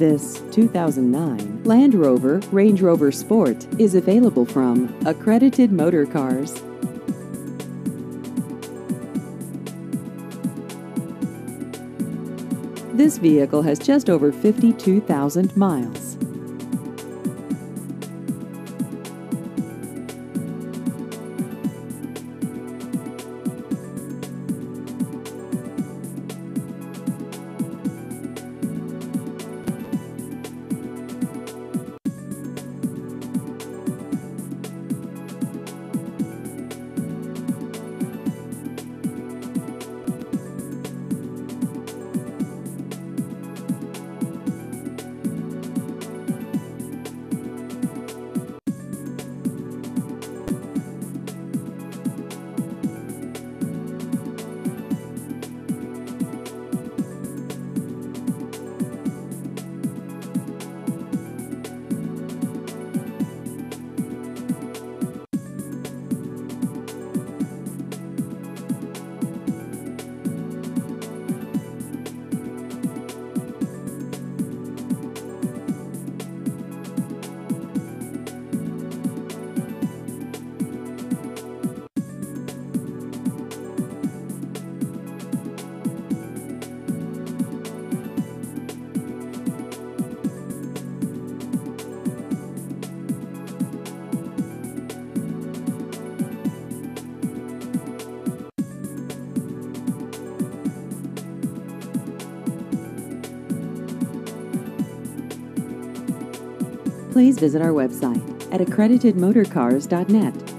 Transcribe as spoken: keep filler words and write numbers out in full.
This two thousand nine Land Rover Range Rover Sport is available from Accredited Motor Cars. This vehicle has just over fifty-two thousand miles. Please visit our website at accredited motor cars dot net.